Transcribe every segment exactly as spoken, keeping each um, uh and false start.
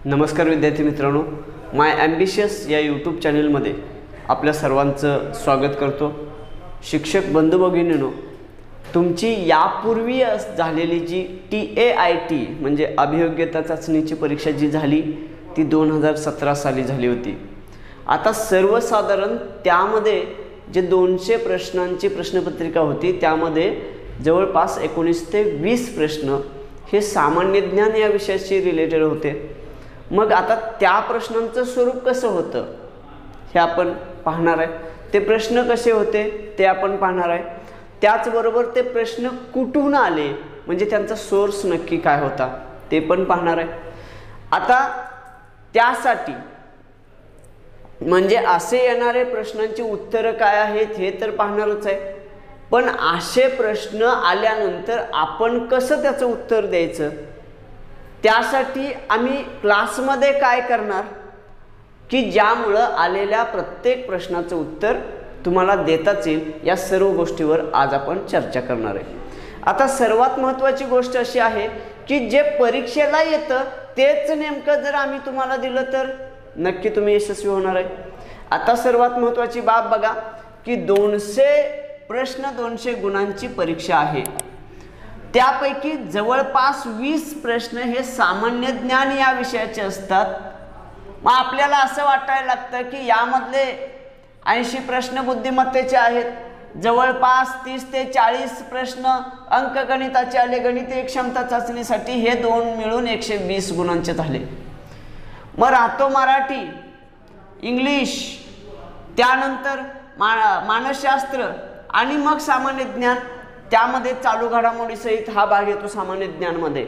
नमस्कार विद्यार्थी मित्रांनो, माय ॲम्बिशियस या यूट्यूब चॅनलमध्ये आपल्या सर्वांचं स्वागत करतो। शिक्षक बंधू भगिनींनो, तुमची यापूर्वी झालेली G T A I T म्हणजे अभियोग्यता चाचणीची परीक्षा जी झाली ती दोन हजार सतरा साली झाली होती। आता सर्वसाधारण त्यामध्ये जे दोनशे प्रश्नांची प्रश्नपत्रिका होती त्यामध्ये जवळपास एकोणीस ते वीस प्रश्न हे सामान्य ज्ञान या विषयाशी रिलेटेड होते। मग आता त्या प्रश्नांचं स्वरूप कसं होतं हे आपण पाहणार आहे। ते प्रश्न कसे होते ते आपण पाहणार आहे। त्याचबरोबर ते प्रश्न कुठून आले म्हणजे त्यांचा सोर्स नक्की काय होता ते पण पाहणार आहे। आता त्यासाठी म्हणजे असे येणारे प्रश्नांची उत्तरं काय आहेत हे तर पाहणारच आहे, पण असे प्रश्न आल्यानंतर आपण कसं त्याचं उत्तर द्यायचं त्यासाठी आम्ही क्लासमध्ये काय करणार की ज्यामुळे आलेल्या प्रत्येक प्रश्नाचं उत्तर तुम्हाला देताच येईल। या सर्व गोष्टीवर आज आपण चर्चा करणार आहे। आता सर्वात महत्त्वाची गोष्ट अशी आहे की जे परीक्षेला येतं तेच नेमकं जर आम्ही तुम्हाला दिलं तर नक्की तुम्ही यशस्वी होणार आहे। आता सर्वात महत्त्वाची बाब बघा की दोनशे प्रश्न दोनशे गुणांची परीक्षा आहे। त्यापैकी जवळपास वीस प्रश्न हे सामान्य ज्ञान या विषयाचे असतात। मग आपल्याला असं वाटायला लागतं की यामधले ऐंशी प्रश्न बुद्धिमत्तेचे आहेत, जवळपास तीस ते चाळीस प्रश्न अंकगणिताचे आले, गणितीय क्षमता चाचणीसाठी हे दोन मिळून एकशे वीस गुणांचे झाले। मग राहतो मराठी, इंग्लिश, त्यानंतर मा मानसशास्त्र आणि मग सामान्य ज्ञान, त्यामध्ये चालू घडामोडी सहित हा भाग येतो सामान्य ज्ञान मध्ये।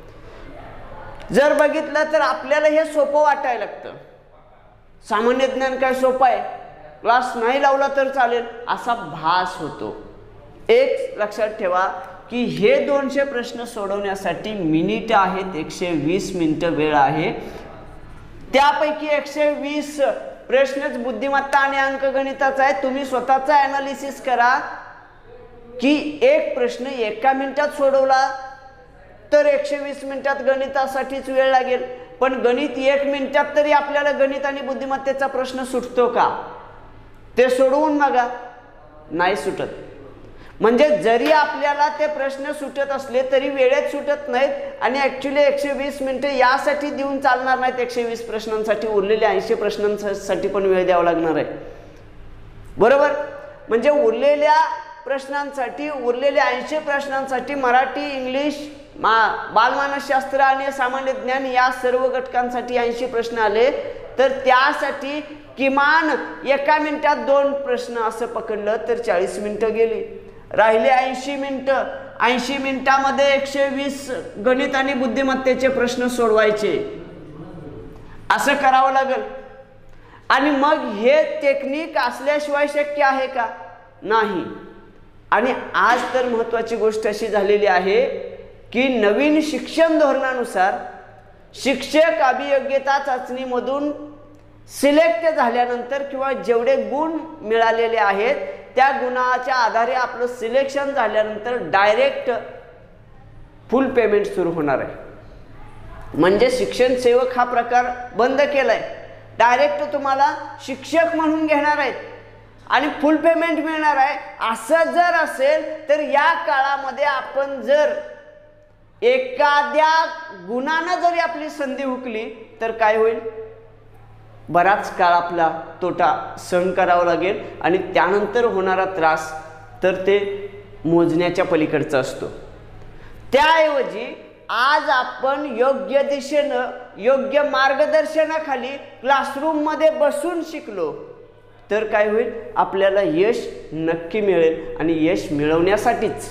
जर बघितलं तर आपल्याला हे सोपं वाटायला लागतं, सामान्य ज्ञान काय सोपं आहे, क्लास नाही लावला तर चालेल असा भास होतो। एक लक्षात ठेवा की हे दोनशे प्रश्न सोडवण्यासाठी मिनिट आहेत, एकशे वीस मिनिटं वेळ आहे। त्यापैकी एकशे वीस प्रश्नच बुद्धिमत्ता आणि अंकगणिताचा आहे। तुम्ही स्वतःचा ॲनालिसिस करा की एक प्रश्न एका मिनिटात सोडवला तर एकशे वीस मिनिटात गणितासाठीच वेळ लागेल, पण गणित एक मिनिटात तरी आपल्याला गणित आणि बुद्धिमत्तेचा प्रश्न सुटतो का ते सोडवून बघा, नाही सुटत। म्हणजे जरी आपल्याला ते प्रश्न सुटत असले तरी वेळेत सुटत नाहीत आणि ॲक्च्युली एकशे वीस मिनिटं यासाठी देऊन चालणार नाहीत। एकशे वीस प्रश्नांसाठी उरलेल्या ऐंशी प्रश्नांसाठी पण वेळ द्यावा लागणार आहे, बरोबर। म्हणजे उरलेल्या प्रश्नांसाठी उरलेल्या ऐंशी प्रश्नांसाठी मराठी, इंग्लिश, मा बालमानसशास्त्र आणि सामान्य ज्ञान या सर्व घटकांसाठी ऐंशी प्रश्न आले तर त्यासाठी किमान एका मिनिटात दोन प्रश्न असं पकडलं तर चाळीस मिनिटं गेली। राहिले ऐंशी मिनिटं, ऐंशी मिनिटामध्ये एकशे वीस गणित आणि बुद्धिमत्तेचे प्रश्न सोडवायचे, असं करावं लागेल। आणि मग हे टेक्निक असल्याशिवाय शक्य आहे का? नाही। आणि आज तर महत्त्वाची गोष्ट अशी झालेली आहे की नवीन शिक्षण धोरणानुसार शिक्षक अभियोग्यता चाचणीमधून सिलेक्ट झाल्यानंतर किंवा जेवढे गुण मिळालेले आहेत त्या गुणाच्या आधारे आपलं सिलेक्शन झाल्यानंतर डायरेक्ट फुल पेमेंट सुरू होणार आहे। म्हणजे शिक्षण सेवक हा प्रकार बंद केलाय, डायरेक्ट तुम्हाला शिक्षक म्हणून घेणार आहेत आणि फुल पेमेंट मिळणार आहे। असं जर असेल तर या काळामध्ये आपण जर एखाद्या गुणानं जरी आपली संधी हुकली तर काय होईल, बराच काळ आपला तोटा सहन करावा लागेल आणि त्यानंतर होणारा त्रास तर ते मोजण्याच्या पलीकडचा असतो। त्याऐवजी आज आपण योग्य दिशेनं योग्य मार्गदर्शनाखाली क्लासरूममध्ये बसून शिकलो तर काय होईल, आपल्याला यश नक्की मिळेल। आणि यश मिळवण्यासाठीच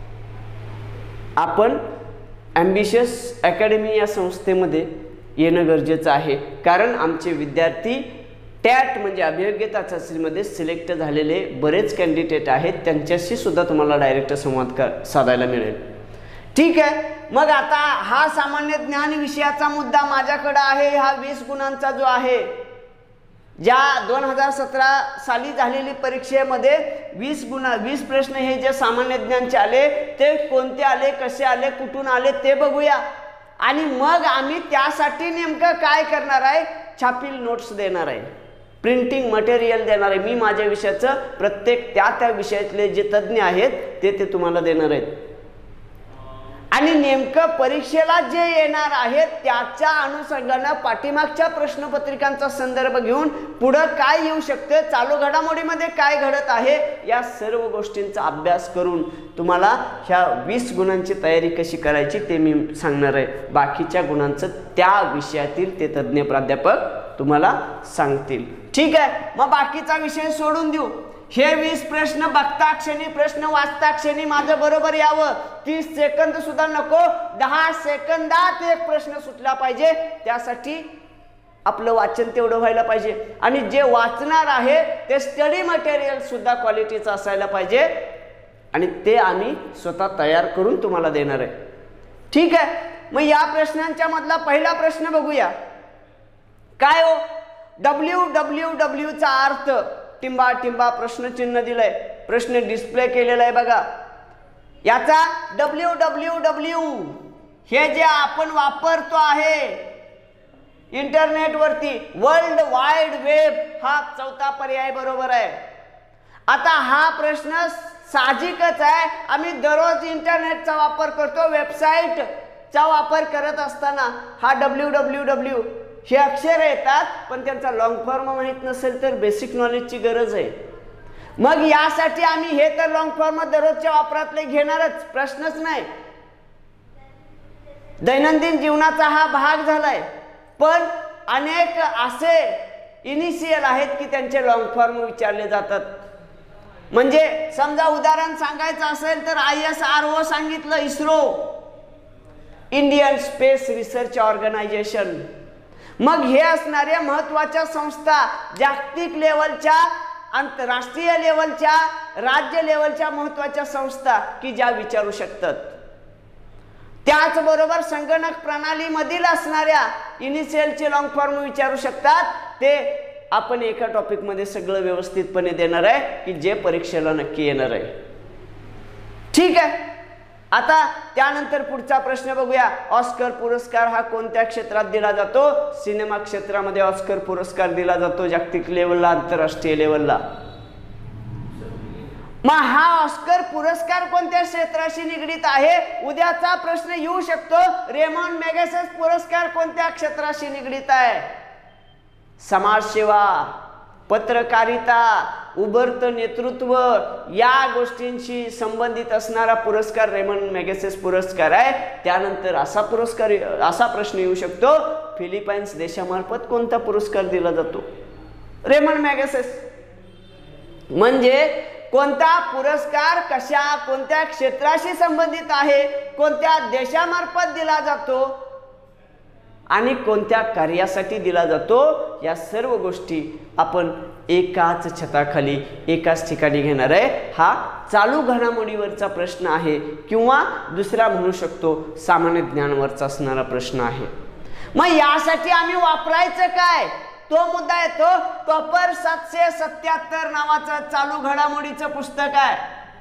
आपण ॲम्बिशियस अकॅडमी या संस्थेमध्ये येणं गरजेचं आहे, कारण आमचे विद्यार्थी टॅट म्हणजे अभियोग्यता चाचणीमध्ये सिलेक्ट झालेले बरेच कॅन्डिडेट आहेत, त्यांच्याशी सुद्धा तुम्हाला डायरेक्ट संवाद का साधायला मिळेल। ठीक आहे, मग आता हा सामान्य ज्ञान विषयाचा मुद्दा माझ्याकडे आहे। हा वीस गुणांचा जो आहे, ज्या दोन हजार सतरा साली झालेली परीक्षेमध्ये वीस गुण वीस प्रश्न हे जे सामान्य ज्ञानचे आले ते कोणते आले, कसे आले, कुठून आले ते बघूया। आणि मग आम्ही त्यासाठी नेमकं काय करणार आहे, छापील नोट्स देणार आहे, प्रिंटिंग मटेरियल देणार आहे. मी माझ्या विषयाचं प्रत्येक त्या त्या विषयातले जे तज्ज्ञ आहेत ते ते तुम्हाला देणार आहेत. आणि नेमकं परीक्षेला जे येणार आहे त्याच्या अनुषंगानं पाठीमागच्या प्रश्नपत्रिकांचा संदर्भ घेऊन पुढं काय येऊ शकते, चालू घडामोडीमध्ये काय घडत आहे, या सर्व गोष्टींचा अभ्यास करून तुम्हाला ह्या वीस गुणांची तयारी कशी करायची ते मी सांगणार आहे. बाकीच्या गुणांचं त्या विषयातील ते तज्ज्ञ प्राध्यापक तुम्हाला सांगतील. ठीक आहे, मग बाकीचा विषय सोडून देऊ. हे वीस प्रश्न बघता क्षणी, प्रश्न वाचता क्षणी माझं बरोबर यावं. तीस सेकंद सुद्धा नको, दहा सेकंदात एक प्रश्न सुटला पाहिजे. त्यासाठी आपलं वाचन तेवढं व्हायला पाहिजे. आणि जे वाचणार आहे ते स्टडी मटेरियल सुद्धा क्वालिटीचं असायला पाहिजे. आणि ते आम्ही स्वतः तयार करून तुम्हाला देणार आहे. ठीक आहे, मग या प्रश्नांच्या मधला पहिला प्रश्न बघूया. काय हो, डब्ल्यू डब्ल्यू डब्ल्यू चा अर्थ टिंबा टिंबा प्रश्नचिन्ह दिलंय, प्रश्न डिस्प्ले केलेला आहे बघा. याचा डब्ल्यू डब्ल्यू डब्ल्यू हे जे आपण वापरतो आहे इंटरनेटवरती, वर्ल्ड वाईड वेब, हा चौथा पर्याय बरोबर आहे. आता हा प्रश्न साहजिकच आहे, आम्ही दररोज इंटरनेटचा वापर करतो, वेबसाईटचा वापर करत असताना हा डब्ल्यू डब्ल्यू डब्ल्यू हे अक्षर येतात, पण त्यांचा लॉंग फॉर्म माहित नसेल तर बेसिक नॉलेजची गरज आहे. मग यासाठी आम्ही हे तर लॉंग फॉर्म दररोजच्या वापरातले घेणारच, प्रश्नच नाही. दैनंदिन जीवनाचा हा भाग झालाय. पण अनेक असे इनिशियल आहेत की त्यांचे लॉंग फॉर्म विचारले जातात. म्हणजे समजा उदाहरण सांगायचं असेल तर आय एस आर ओ सांगितलं, ISRO, Indian space research organisation. मग हे असणाऱ्या महत्त्वाच्या संस्था, जागतिक लेवलच्या, आंतरराष्ट्रीय लेवलच्या, राज्य लेवलच्या महत्त्वाच्या संस्था की ज्या विचारू शकतात. त्याचबरोबर संगणक प्रणालीमधील असणाऱ्या इनिशियलचे लॉंग फॉर्म विचारू शकतात. ते आपण एका टॉपिकमध्ये सगळं व्यवस्थितपणे देणार आहे की जे परीक्षेला नक्की येणार आहे. ठीक आहे, आता त्यानंतर पुढचा प्रश्न बघूया. ऑस्कर पुरस्कार हा कोणत्या क्षेत्रात दिला जातो? सिनेमा क्षेत्रामध्ये ऑस्कर पुरस्कार दिला जातो, जागतिक लेवलला, आंतरराष्ट्रीय लेवलला. मग हा ऑस्कर पुरस्कार कोणत्या क्षेत्राशी निगडीत आहे? उद्याचा प्रश्न येऊ शकतो, रेमॉन मॅगसेस पुरस्कार कोणत्या क्षेत्राशी निगडीत आहे? समाजसेवा, पत्रकारिता, उभरतं नेतृत्व या गोष्टींशी संबंधित असणारा पुरस्कार रेमन मॅगसेस पुरस्कार आहे. त्यानंतर असा पुरस्कार असा प्रश्न येऊ शकतो, फिलिपाईन्स देशामार्फत कोणता पुरस्कार दिला जातो? Ramon Magsaysay. म्हणजे कोणता पुरस्कार कशा कोणत्या क्षेत्राशी संबंधित आहे, कोणत्या देशामार्फत दिला जातो आणि कोणत्या कार्यासाठी दिला जातो, या सर्व गोष्टी आपण एकाच छताखाली एकाच ठिकाणी घेणार आहे. हा चालू घडामोडीवरचा प्रश्न आहे किंवा दुसरा म्हणू शकतो सामान्य ज्ञानावरचा असणारा प्रश्न आहे. मग यासाठी आम्ही वापरायचं काय, तो मुद्दा येतो. टॉपर सातशे सत्याहत्तर नावाचं चालू घडामोडीचं पुस्तक आहे.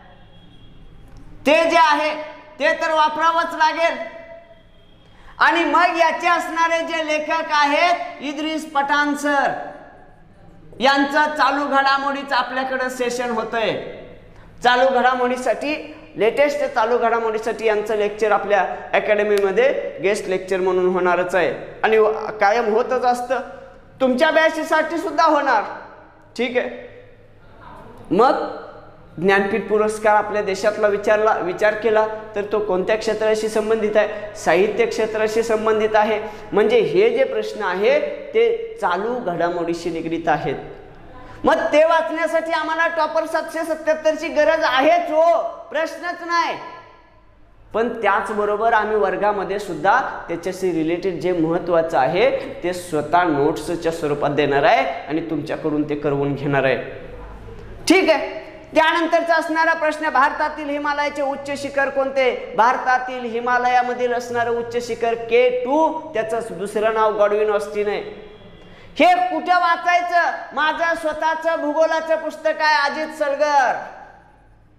ते जे आहे ते तर वापरावंच लागेल. आणि मग याचे असणारे जे लेखक आहेत इद्रिस पठाण सर यांचं चालू घडामोडीचं आपल्याकडे सेशन होतंय. चालू घडामोडीसाठी लेटेस्ट चालू घडामोडीसाठी यांचं लेक्चर आपल्या अकॅडमीमध्ये गेस्ट लेक्चर म्हणून होणारच आहे आणि कायम होतच असतं. तुमच्या बॅचसाठी सुद्धा होणार. ठीक आहे. मग ज्ञानपीठ पुरस्कार आपल्या देशातला विचारला विचार केला तर तो कोणत्या क्षेत्राशी संबंधित आहे? साहित्य क्षेत्राशी संबंधित आहे. म्हणजे हे जे प्रश्न आहे ते चालू घडामोडीशी निगडीत आहेत. मग ते वाचण्यासाठी आम्हाला टॉपर सातशे सत्याहत्तर ची गरज आहेच हो, प्रश्नच नाही. पण त्याचबरोबर आम्ही वर्गामध्ये सुद्धा त्याच्याशी रिलेटेड जे महत्त्वाचं आहे ते स्वतः नोट्सच्या स्वरूपात देणार आहे आणि तुमच्याकडून ते करवून घेणार आहे. ठीक आहे. त्यानंतरचा असणारा प्रश्न, भारतातील हिमालयाचे उच्च शिखर कोणते? भारतातील हिमालयामधील असणारं उच्च शिखर के टू, त्याचं दुसरं नाव गॉडविन ऑस्टिन आहे. हे कुठं वाचायचं? माझं स्वतःचं भूगोलाचं पुस्तक आहे, अजित सलगर.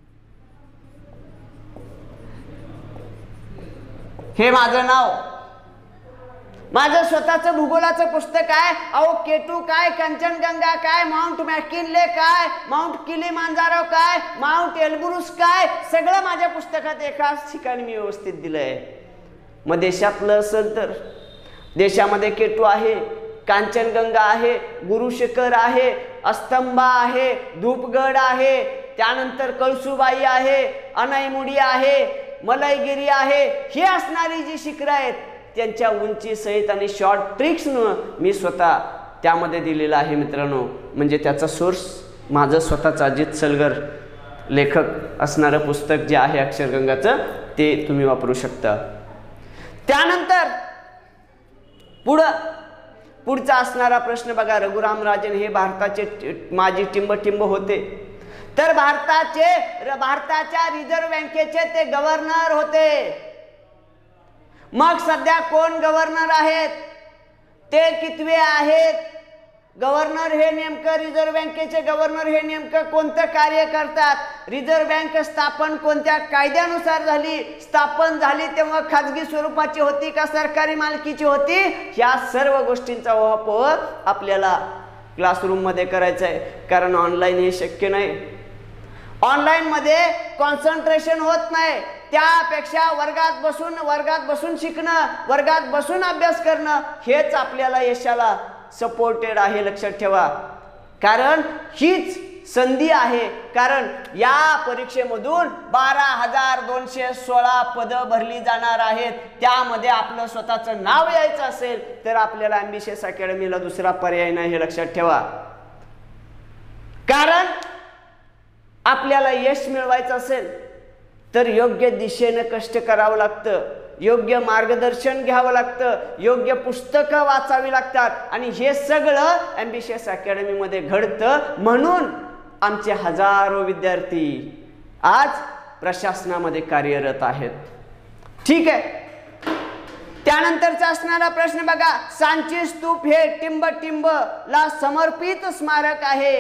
हे माझं नाव माझं स्वतःचं भूगोलाचं पुस्तक आहे. अहो केटू काय, कंचनगंगा काय, माउंट मॅकिनले काय, माउंट किलीमांजारो काय, माउंट एल्ब्रुस काय, सगळं माझ्या पुस्तकात एकाच ठिकाणी मी व्यवस्थित दिलंय. मग देशातलं असेल तर देशामध्ये केटू आहे, कांचनगंगा आहे, गुरुशिखर आहे, अस्तंबा आहे, धूपगड आहे, त्यानंतर कळसुबाई आहे, अनईमुडी आहे, मलयगिरी आहे. ही असणारी जी शिखरं आहेत त्यांच्या उंची सहित आणि शॉर्ट ट्रिक्सनं मी स्वतः त्यामध्ये दिलेलं आहे मित्रांनो. म्हणजे त्याचा सोर्स माझं स्वतःचं अजित सलगर लेखक असणारं पुस्तक जे आहे अक्षरगंगाचं ते तुम्ही वापरू शकता. त्यानंतर पुढं पुढचा असणारा प्रश्न बघा. रघुराम राजन हे भारताचे माजी टिंबटिंब होते, तर भारताचे भारताच्या रिझर्व्ह बँकेचे ते गव्हर्नर होते. मग सध्या कोण गव्हर्नर आहेत, ते कितवे आहेत? गव्हर्नर हे नेमकं रिझर्व्ह बँकेचे गव्हर्नर हे नेमकं कोणतं कार्य करतात? रिझर्व्ह बँक स्थापन कोणत्या कायद्यानुसार झाली? स्थापन झाली तेव्हा खाजगी स्वरूपाची होती का सरकारी मालकीची होती? ह्या सर्व गोष्टींचा उहापोह आपल्याला क्लासरूम मध्ये करायचा आहे, कारण ऑनलाईन हे शक्य नाही. ऑनलाईन मध्ये कॉन्सन्ट्रेशन होत नाही. त्यापेक्षा वर्गात बसून वर्गात बसून शिकणं, वर्गात बसून अभ्यास करणं हेच आपल्याला यशाला सपोर्टेड आहे. लक्षात ठेवा, कारण हीच संधी आहे. कारण या परीक्षेमधून बारा हजार दोनशे सोळा पदं भरली जाणार आहेत. त्यामध्ये आपलं स्वतःचं नाव यायचं असेल तर आपल्याला ॲम्बिशियस अकॅडमीला दुसरा पर्याय नाही, हे लक्षात ठेवा. कारण आपल्याला यश मिळवायचं असेल तर योग्य दिशेने कष्ट करावं लागतं, योग्य मार्गदर्शन घ्यावं लागतं, योग्य पुस्तकं वाचावी लागतात आणि हे सगळं ॲम्बिशियस अकॅडमीमध्ये घडतं. म्हणून आमचे हजारो विद्यार्थी आज प्रशासनामध्ये कार्यरत आहेत. ठीक आहे. त्यानंतरचा असणारा प्रश्न बघा. सांची स्तूप हे टिंबटिंब ला समर्पित स्मारक आहे.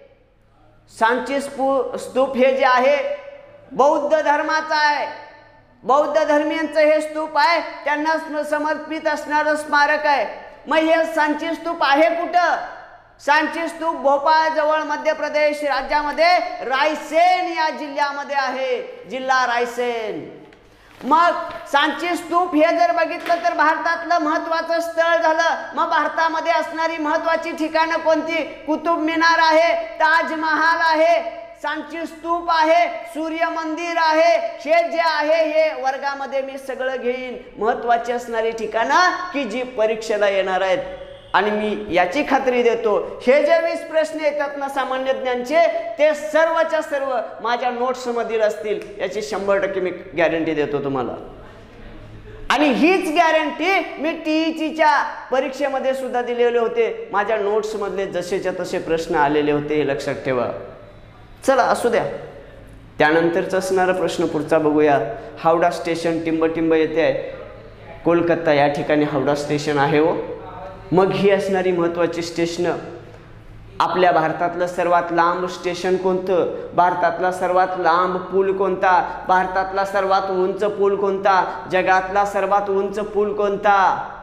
सांची स्तूप हे जे आहे बौद्ध धर्माचा आहे. बौद्ध धर्मीयांचं हे स्तूप आहे, त्यांना समर्पित असणारं स्मारक आहे. मग हे सांची स्तूप आहे कुठं? सांची स्तूप भोपाळ जवळ मध्य प्रदेश राज्यामध्ये रायसेन या जिल्ह्यामध्ये आहे, जिल्हा रायसेन. मग सांची स्तूप हे जर बघितलं तर भारतातलं महत्वाचं स्थळ झालं. मग भारतामध्ये असणारी महत्वाची ठिकाणं कोणती? कुतुब मिनार आहे, ताजमहाल आहे, सांची स्तूप आहे, सूर्य मंदिर आहे. हे जे आहे हे वर्गामध्ये मी सगळं घेईन, महत्वाची असणारी ठिकाणं की जी परीक्षेला येणार आहेत. आणि मी याची खात्री देतो हे जे वीस प्रश्न येतात ना सामान्य ज्ञानचे, ते सर्वच्या सर्व माझ्या नोट्स मधील असतील, याची शंभर टक्के मी गॅरंटी देतो तुम्हाला. आणि हीच गॅरंटी मी टीईटीच्या परीक्षेमध्ये सुद्धा दिलेले होते. माझ्या नोट्स मधले जसेच्या तसे प्रश्न आलेले होते, हे लक्षात ठेवा. चला असू द्या. त्यानंतरचा असणारा प्रश्न पुढचा बघूया. हावडा स्टेशन टिंबटिंब येथे आहे, कोलकाता या ठिकाणी हावडा स्टेशन आहे. हो मग ही असणारी महत्वाची स्टेशन. आपल्या भारतातलं सर्वात लांब स्टेशन कोणतं? भारतातला सर्वात लांब पूल कोणता? भारतातला सर्वात उंच पूल कोणता? जगातला सर्वात उंच पूल कोणता?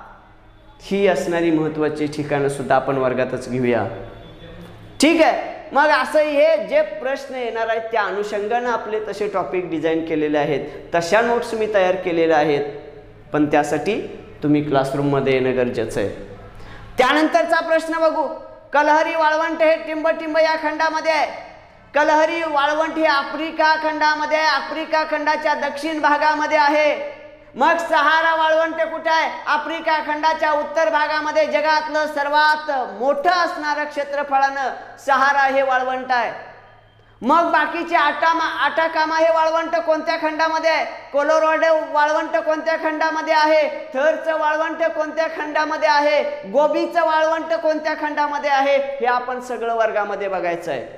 ही असणारी महत्वाची ठिकाणं सुद्धा आपण वर्गातच घेऊया. ठीक आहे. मग असं हे जे प्रश्न येणार आहेत त्या अनुषंगाने आपले तसे टॉपिक डिझाईन केलेले आहेत, तशा नोट्स मी तयार केलेल्या आहेत. पण त्यासाठी तुम्ही क्लासरूममध्ये येणं गरजेचं आहे. त्यानंतरचा प्रश्न बघू. कलहरी वाळवंट हे टिंबटिंब या खंडामध्ये आहे. कलहरी वाळवंट हे आफ्रिका खंडामध्ये आहे, आफ्रिका खंडाच्या दक्षिण भागामध्ये आहे. मग सहारा वाळवंट कुठे आहे? आफ्रिका खंडाच्या उत्तर भागामध्ये. जगातलं सर्वात मोठं असणारं क्षेत्रफळानं सहारा हे वाळवंट आहे. मग बाकीचे आटामा आटाकामा हे वाळवंट कोणत्या खंडामध्ये आहे? कोलोराडो वाळवंट कोणत्या खंडामध्ये आहे? थरचं वाळवंट कोणत्या खंडामध्ये आहे? गोबीचं वाळवंट कोणत्या खंडामध्ये आहे? हे आपण सगळं वर्गामध्ये बघायचं आहे.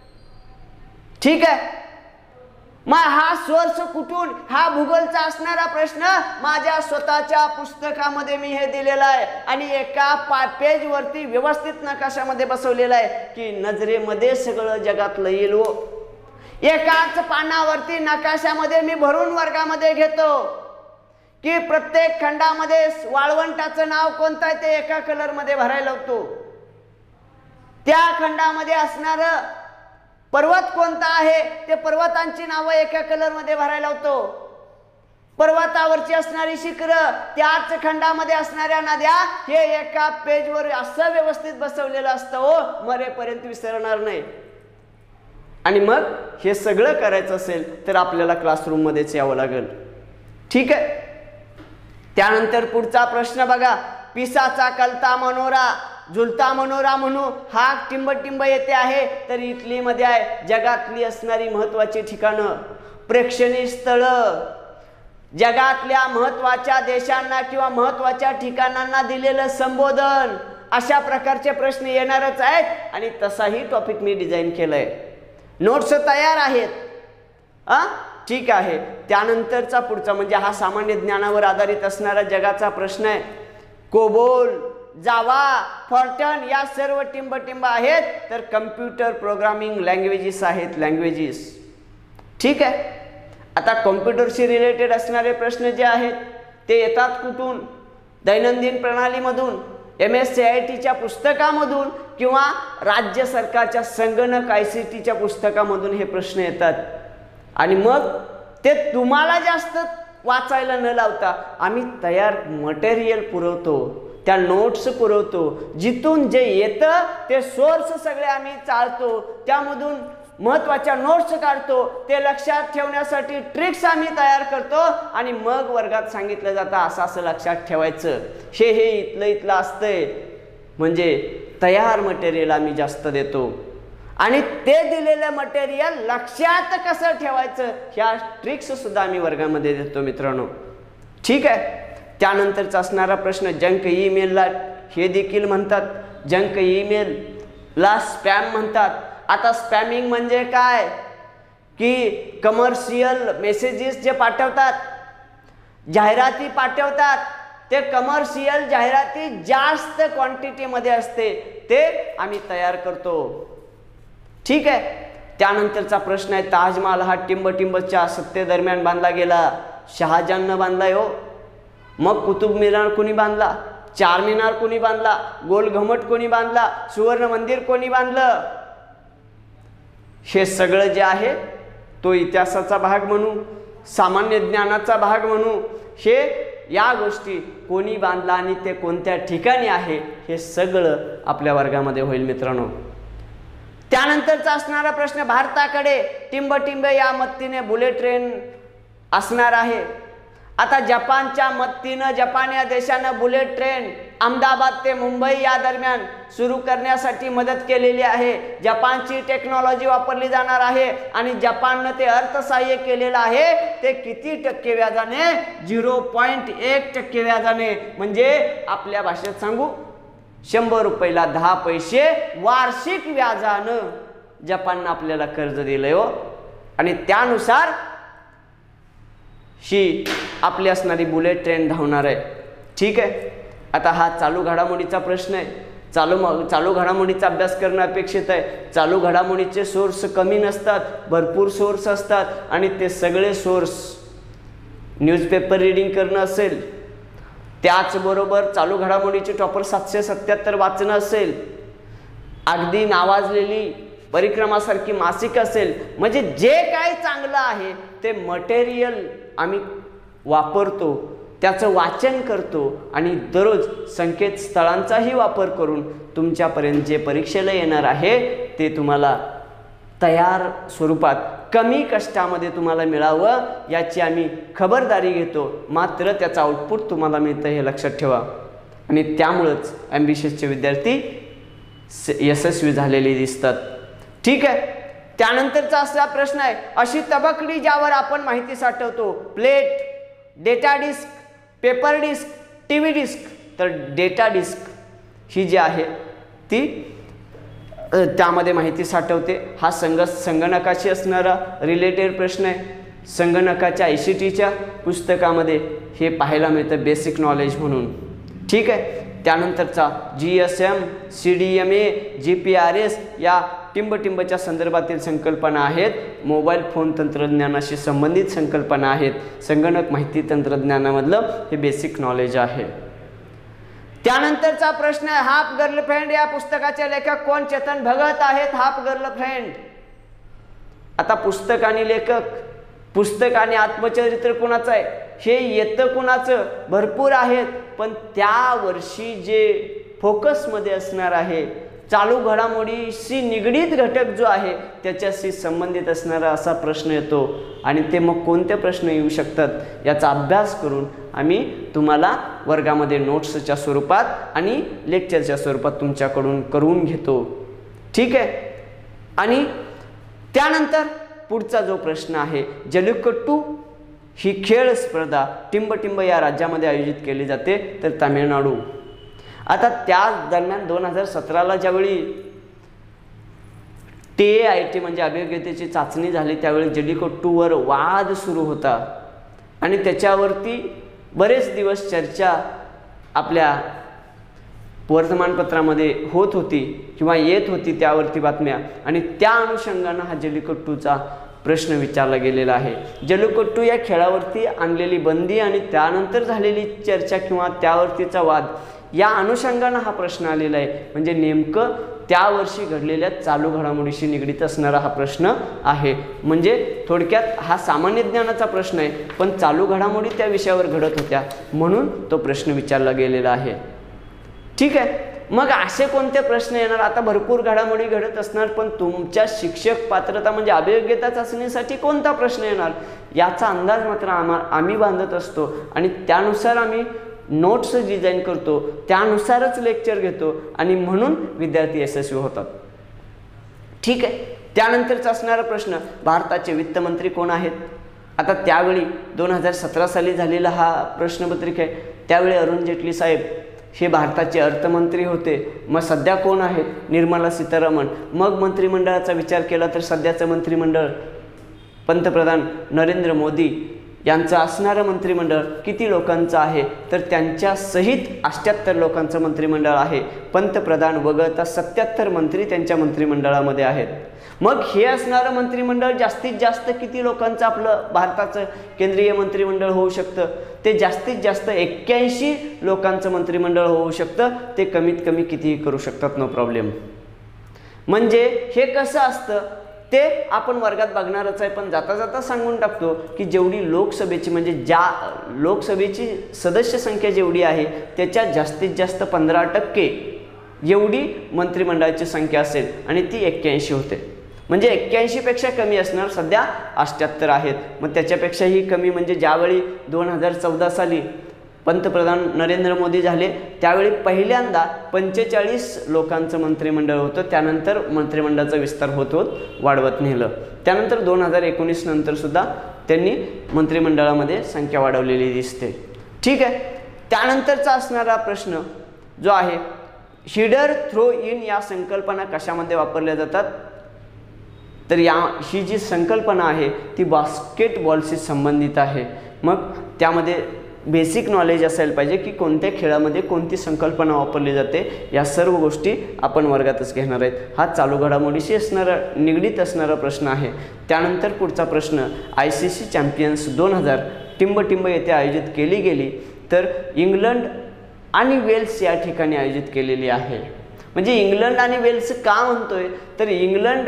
ठीक आहे. मग हा सोर्स कुठून? हा भूगोलचा असणारा प्रश्न माझ्या स्वतःच्या पुस्तकामध्ये मी हे दिलेला आहे आणि एका पेज वरती व्यवस्थित नकाशामध्ये बसवलेला आहे की नजरेमध्ये सगळं जगातलं येईल. एकाच पानावरती नकाशामध्ये मी भरून वर्गामध्ये घेतो की प्रत्येक खंडामध्ये वाळवंटाचं नाव कोणतं आहे ते एका कलरमध्ये भरायला लावतो. त्या खंडामध्ये असणारं पर्वत कोणता आहे ते पर्वतांची नावं एका कलरमध्ये भरायला लावतो. पर्वतावरची असणारी शिखरं, त्याच खंडामध्ये असणाऱ्या नद्या, हे एका पेजवर असं व्यवस्थित बसवलेलं असतं हो, मरेपर्यंत विसरणार नाही. आणि मग हे सगळं करायचं असेल तर आपल्याला क्लासरूम मध्येच यावं लागेल. ठीक आहे. त्यानंतर पुढचा प्रश्न बघा. पिसाचा कलता मनोरा झुलता मनोरा म्हणू हा टिंब-टिंब येथे आहे, तर इटलीमध्ये आहे. जगातली असणारी महत्वाची ठिकाणं, प्रेक्षणीय स्थळ, जगातल्या महत्वाच्या देशांना किंवा महत्वाच्या ठिकाणांना दिलेलं संबोधन, अशा प्रकारचे प्रश्न येणारच आहेत. आणि तसाही टॉपिक मी डिझाईन केलाय. नोट्स तयार आहेत. आ ठीक आहे. त्यानंतरचा पुढचा म्हणजे हा सामान्य ज्ञानावर आधारित असणारा जगाचा प्रश्न आहे. कोबोल, जावा, फॉर्टन या सर्व टिंब-टिंब आहेत, तर कम्प्युटर प्रोग्रामिंग लँग्वेजेस आहेत. लँग्वेजेस. ठीक आहे. आता कॉम्प्युटरशी रिलेटेड असणारे प्रश्न जे आहेत ते येतात कुठून? दैनंदिन प्रणालीमधून, एम एस सी आय टीच्या पुस्तकामधून किंवा राज्य सरकारच्या संगणक आय सी टीच्या पुस्तकामधून हे प्रश्न येतात. आणि मग ते तुम्हाला जास्त वाचायला न लावता आम्ही तयार मटेरियल पुरवतो, त्या नोट्स पुरवतो. जिथून जे येतं ते सोर्स सगळे आम्ही चालतो, त्यामधून महत्त्वाच्या नोट्स काढतो, ते लक्षात ठेवण्यासाठी ट्रिक्स आम्ही तयार करतो. आणि मग वर्गात सांगितलं जातं असं असं लक्षात ठेवायचं. हे हे इथलं इथलं असतंय. म्हणजे तयार मटेरियल आम्ही जास्त देतो. आणि ते दिलेलं मटेरियल लक्षात कसं ठेवायचं ह्या ट्रिक्स सुद्धा आम्ही वर्गामध्ये देतो मित्रांनो. ठीक आहे. त्यानंतरचा असणारा प्रश्न जंक ईमेलला हे देखील म्हणतात. जंक ईमेलला स्पॅम म्हणतात. आता स्पॅमिंग म्हणजे काय की कमर्शियल मेसेजेस जे पाठवतात, जाहिराती पाठवतात, ते कमर्शियल जाहिराती जास्त क्वांटिटीमध्ये असते, ते आम्ही तयार करतो. ठीक आहे. त्यानंतरचा प्रश्न आहे ताजमहाल हा टिंब-टिंबच्या सत्तेदरम्यान बांधला गेला. शहाजहाननं बांधलाय हो. मग कुतुब मिनार कोणी बांधला? चार मिनार कोणी बांधला? गोल घुमट कोणी बांधला? सुवर्ण मंदिर कोणी बांधलं? हे सगळं जे आहे तो इतिहासाचा भाग म्हणू, सामान्य ज्ञानाचा भाग म्हणू. हे या गोष्टी कोणी बांधला आणि ते कोणत्या ठिकाणी आहे हे सगळं आपल्या वर्गामध्ये होईल मित्रांनो. त्यानंतरचा असणारा प्रश्न भारताकडे टिंब-टिंब या मत्तीने बुलेट ट्रेन असणार आहे. आता जपानच्या मत्तीनं, जपान या देशानं बुलेट ट्रेन अहमदाबाद ते मुंबई या दरम्यान सुरू करण्यासाठी मदत केलेली आहे. जपानची टेक्नॉलॉजी वापरली जाणार आहे आणि जपाननं ते अर्थसहाय्य केलेलं आहे. ते किती टक्के व्याजाने? झिरो पॉईंट एक टक्के व्याजाने. म्हणजे आपल्या भाषेत सांगू, शंभर रुपयाला दहा पैसे वार्षिक व्याजानं जपाननं आपल्याला कर्ज दिलंय हो. आणि त्यानुसार ही आपली असणारी बुलेट ट्रेन धावणार आहे. ठीक आहे. आता हा चालू घडामोडीचा प्रश्न आहे. चालू चालू घडामोडीचा अभ्यास करणं अपेक्षित आहे. चालू घडामोडीचे सोर्स कमी नसतात, भरपूर सोर्स असतात. आणि ते सगळे सोर्स न्यूजपेपर रीडिंग करणं असेल, त्याचबरोबर चालू घडामोडीचे टॉपर सातशे सत्याहत्तर वाचणं असेल, अगदी नावाजलेली परिक्रमासारखी मासिक असेल, म्हणजे जे काही चांगलं आहे ते मटेरियल आम्ही वापरतो, त्याचं वाचन करतो आणि दररोज संकेतस्थळांचाही वापर करून तुमच्यापर्यंत जे परीक्षेला येणार आहे ते तुम्हाला तयार स्वरूपात कमी कष्टामध्ये तुम्हाला मिळावं याची आम्ही खबरदारी घेतो. मात्र त्याचं आउटपुट तुम्हाला मिळतं हे लक्षात ठेवा. आणि त्यामुळंच ॲम्बिशियसचे विद्यार्थी यशस्वी झालेले दिसतात. ठीक आहे. त्यानंतरचा असा प्रश्न आहे अशी तबकडी ज्यावर आपण माहिती साठवतो, plate, data disk, paper disk, T V disk. तर डेटा डिस्क ही जी आहे ती त्यामध्ये माहिती साठवते. हा संग संगणकाशी असणारा रिलेटेड प्रश्न आहे. संगणकाच्या आय सी टीच्या पुस्तकामध्ये हे पाहायला मिळतं बेसिक नॉलेज म्हणून. ठीक आहे. त्यानंतरचा G S M, C D M A, G P R S या टिंबटिंबच्या संदर्भातील संकल्पना आहेत, मोबाईल फोन तंत्रज्ञानाशी संबंधित संकल्पना आहेत, संगणक माहिती तंत्रज्ञानामधलं हे बेसिक नॉलेज आहे. त्यानंतरचा प्रश्न आहे हाफ गर्लफ्रेंड या पुस्तकाचे लेखक कोण? चेतन भगत आहेत हाफ गर्लफ्रेंड. आता पुस्तक आणि लेखक, पुस्तक आणि आत्मचरित्र कुणाचं आहे हे येतं कुणाचं? भरपूर आहेत, पण त्या वर्षी जे फोकसमध्ये असणार आहे, चालू घडामोडीशी निगडीत घटक जो आहे त्याच्याशी संबंधित असणारा असा प्रश्न येतो. आणि ते मग कोणते प्रश्न येऊ शकतात याचा अभ्यास करून आम्ही तुम्हाला वर्गामध्ये नोट्सच्या स्वरूपात आणि लेक्चरच्या स्वरूपात तुमच्याकडून करून घेतो. ठीक आहे. आणि त्यानंतर पुढचा जो प्रश्न आहे, जल्लीकट्टू ही खेळ स्पर्धा टिंबटिंब या राज्यामध्ये आयोजित केली जाते तर तामिळनाडू. आता त्या दरम्यान दोन हजार सतराला ज्यावेळी टी ए आय टी म्हणजे अभियोग्यतेची चाचणी झाली त्यावेळी जल्लीकट्टूवर वाद सुरू होता आणि त्याच्यावरती बरेच दिवस चर्चा आपल्या वर्तमानपत्रामध्ये होत होती किंवा येत होती त्यावरती बातम्या. आणि त्या अनुषंगानं हा जल्लीकट्टूचा प्रश्न विचारला गेलेला आहे. जल्लीकट्टू या खेळावरती आणलेली बंदी आणि त्यानंतर झालेली चर्चा किंवा त्यावरतीचा वाद या अनुषंगानं हा प्रश्न आलेला आहे. म्हणजे नेमकं त्या वर्षी घडलेल्या चालू घडामोडीशी निगडीत असणारा हा प्रश्न आहे. म्हणजे थोडक्यात हा सामान्य ज्ञानाचा प्रश्न आहे, पण चालू घडामोडी त्या विषयावर घडत होत्या म्हणून तो प्रश्न विचारला गेलेला आहे. ठीक आहे. मग असे कोणते प्रश्न येणार? आता भरपूर घडामोडी घडत असणार, पण तुमच्या शिक्षक पात्रता म्हणजे अभियोग्यता चाचणीसाठी कोणता प्रश्न येणार याचा अंदाज मात्र आम्हा आम्ही बांधत असतो आणि त्यानुसार आम्ही नोट्स डिझाईन करतो, त्यानुसारच लेक्चर घेतो आणि म्हणून विद्यार्थी यशस्वी होतात. ठीक आहे. त्यानंतरचा असणारा प्रश्न, भारताचे वित्तमंत्री कोण आहेत? आता त्यावेळी दोन हजार सतरा साली झालेला हा प्रश्नपत्रिक आहे. त्यावेळी अरुण जेटली साहेब हे भारताचे अर्थमंत्री होते. मग सध्या कोण आहेत? निर्मला सीतारामन. मग मंत्रिमंडळाचा विचार केला तर सध्याचं मंत्रिमंडळ पंतप्रधान नरेंद्र मोदी यांचं असणारं मंत्रिमंडळ किती लोकांचं आहे? तर त्यांच्या सहित अठ्ठ्याहत्तर लोकांचं मंत्रिमंडळ आहे. पंतप्रधान वगळता सत्याहत्तर मंत्री त्यांच्या मंत्रिमंडळामध्ये आहेत. मग हे असणारं मंत्रिमंडळ जास्तीत जास्त किती लोकांचं आपलं भारताचं केंद्रीय मंत्रिमंडळ होऊ शकतं? ते जास्तीत जास्त एक्क्याऐंशी लोकांचं मंत्रिमंडळ होऊ शकतं. ते कमीत कमी कितीही करू शकतात, नो प्रॉब्लेम. म्हणजे हे कसं असतं ते आपण वर्गात बघणारच आहे, पण जाता जाता सांगून टाकतो की जेवढी लोकसभेची म्हणजे ज्या लोकसभेची सदस्य संख्या जेवढी आहे त्याच्या जास्तीत जास्त पंधरा टक्के एवढी मंत्रिमंडळाची संख्या असेल आणि ती एक्क्याऐंशी होते. म्हणजे एक्क्याऐंशीपेक्षा कमी असणार, सध्या अठ्ठ्याहत्तर आहेत. मग त्याच्यापेक्षाही कमी म्हणजे ज्यावेळी दोन हजार चौदा साली पंतप्रधान नरेंद्र मोदी झाले त्यावेळी पहिल्यांदा पंचेचाळीस लोकांचं मंत्रिमंडळ होतं. त्यानंतर मंत्रिमंडळाचा विस्तार होत होत वाढवत नेलं. त्यानंतर दोन हजार एकोणीस नंतर सुद्धा त्यांनी मंत्रिमंडळामध्ये संख्या वाढवलेली दिसते. ठीक आहे. त्यानंतरचा असणारा प्रश्न जो आहे, हिडर थ्रो इन या संकल्पना कशामध्ये वापरल्या जातात? तर या ही जी संकल्पना आहे ती बास्केटबॉलशी संबंधित आहे. मग त्यामध्ये बेसिक नॉलेज असायला पाहिजे की कोणत्या खेळामध्ये कोणती संकल्पना वापरली जाते. या सर्व गोष्टी आपण वर्गातच घेणार आहेत. हा चालू घडामोडीशी असणारा निगडीत असणारा प्रश्न आहे. त्यानंतर पुढचा प्रश्न, आय सी सी चॅम्पियन्स दोन हजार टिंबटिंब येथे आयोजित केली गेली तर इंग्लंड आणि वेल्स या ठिकाणी आयोजित केलेली आहे. म्हणजे इंग्लंड आणि वेल्स का म्हणतोय तर इंग्लंड,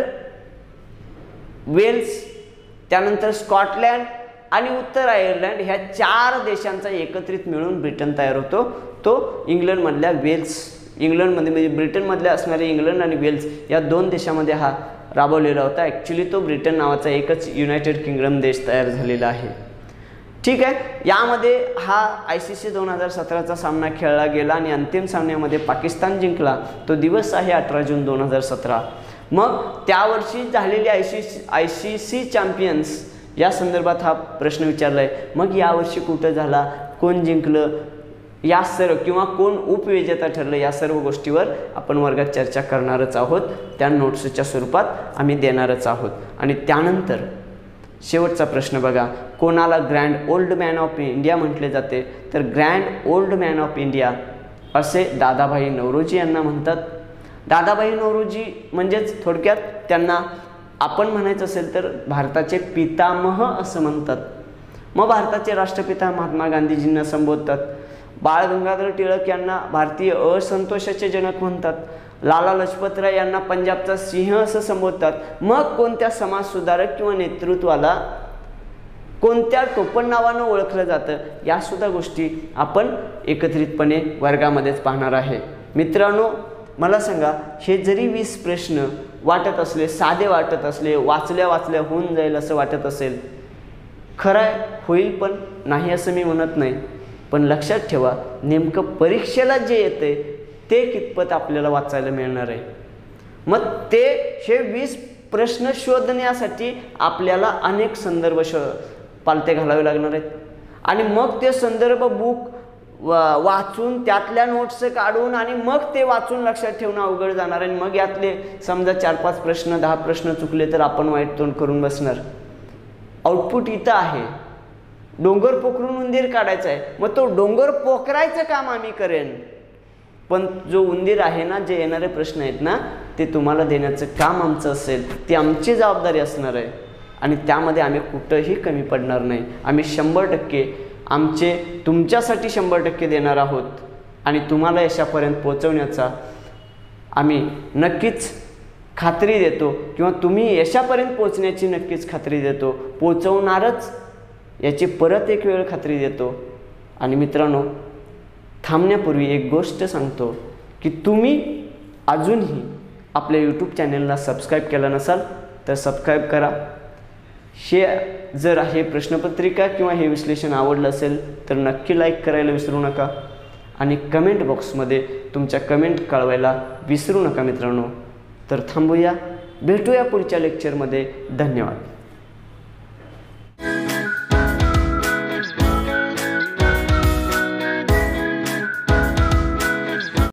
वेल्स, त्यानंतर स्कॉटलँड आणि उत्तर आयर्लंड ह्या चार देशांचा एकत्रित मिळून ब्रिटन तयार होतो. तो इंग्लंडमधल्या वेल्स, इंग्लंडमध्ये म्हणजे ब्रिटनमधल्या असणारे इंग्लंड आणि वेल्स या दोन देशामध्ये हा राबवलेला होता. ॲक्च्युली तो ब्रिटन नावाचा एकच युनायटेड किंगडम देश तयार झालेला आहे. ठीक आहे. यामध्ये हा आय सी सी दोन हजार सतराचा सामना खेळला गेला आणि अंतिम सामन्यामध्ये पाकिस्तान जिंकला. तो दिवस आहे अठरा जून दोन हजार सतरा. मग त्यावर्षी झालेली I C C I C C champions या संदर्भात हा प्रश्न विचारला आहे. मग यावर्षी कुठं झाला, कोण जिंकलं, या सर्व किंवा कोण उपविजेता ठरलं या सर्व गोष्टीवर आपण वर्गात चर्चा करणारच आहोत. त्या नोट्सच्या स्वरूपात आम्ही देणारच आहोत. आणि त्यानंतर शेवटचा प्रश्न बघा, कोणाला grand old man of India म्हटले जाते? तर grand old man of India असे दादाभाई नौरोजी यांना म्हणतात. दादाभाई नौरोजी म्हणजेच थोडक्यात त्यांना आपण म्हणायचं असेल तर भारताचे पितामह असं म्हणतात. मग भारताचे राष्ट्रपिता महात्मा गांधीजींना संबोधतात. बाळ गंगाधर टिळक यांना भारतीय असंतोषाचे जनक म्हणतात. लाला लजपतराय यांना पंजाबचा सिंह असं संबोधतात. मग कोणत्या समाजसुधारक किंवा नेतृत्वाला कोणत्या टोपण नावानं ओळखलं जातं, या सुद्धा गोष्टी आपण एकत्रितपणे वर्गामध्येच पाहणार आहे. मित्रांनो, मला सांगा, हे जरी वीस प्रश्न वाटत असले, साधे वाटत असले, वाचल्या वाचल्या होऊन जाईल असं वाटत असेल, खरं होईल पण नाही असं मी म्हणत नाही. पण लक्षात ठेवा, नेमकं परीक्षेला जे येते ते कितपत आपल्याला वाचायला मिळणार आहे. मग ते हे वीस प्रश्न शोधण्यासाठी आपल्याला अनेक संदर्भ शो पालथे घालावे लागणार आहेत. आणि मग ते संदर्भ बुक वा वाचून त्यातल्या नोट्स काढून आणि मग ते वाचून लक्षात ठेवणं अवघड जाणार आहे. मग यातले समजा चार पाच प्रश्न दहा प्रश्न चुकले तर आपण वाईट तोंड करून बसणार. आउटपुट इथं आहे, डोंगर पोखरून उंदीर काढायचा आहे. मग तो डोंगर पोखरायचं काम आम्ही करेन, पण जो उंदीर आहे ना, जे येणारे प्रश्न आहेत ना, ते तुम्हाला देण्याचं काम आमचं असेल. ती आमची जबाबदारी असणार आहे आणि त्यामध्ये आम्ही कुठंही कमी पडणार नाही. आम्ही शंभर टक्के आमचे तुमच्यासाठी शंभर टक्के देणार आहोत आणि तुम्हाला यशापर्यंत पोहोचवण्याचा आम्ही नक्कीच खात्री देतो, किंवा तुम्ही यशापर्यंत पोहोचण्याची नक्कीच खात्री देतो, पोहोचवणारच याची परत एक वेळ खात्री देतो. आणि मित्रांनो, थांबण्यापूर्वी एक गोष्ट सांगतो की तुम्ही अजूनही आपल्या यूट्यूब चॅनलला सबस्क्राईब केलं नसाल तर सबस्क्राईब करा. हे जर हे प्रश्नपत्रिका किंवा हे विश्लेषण आवडलं असेल तर नक्की लाईक करायला विसरू नका आणि कमेंट बॉक्समध्ये तुमच्या कमेंट कळवायला विसरू नका मित्रांनो. तर थांबूया, भेटूया पुढच्या लेक्चरमध्ये. धन्यवाद.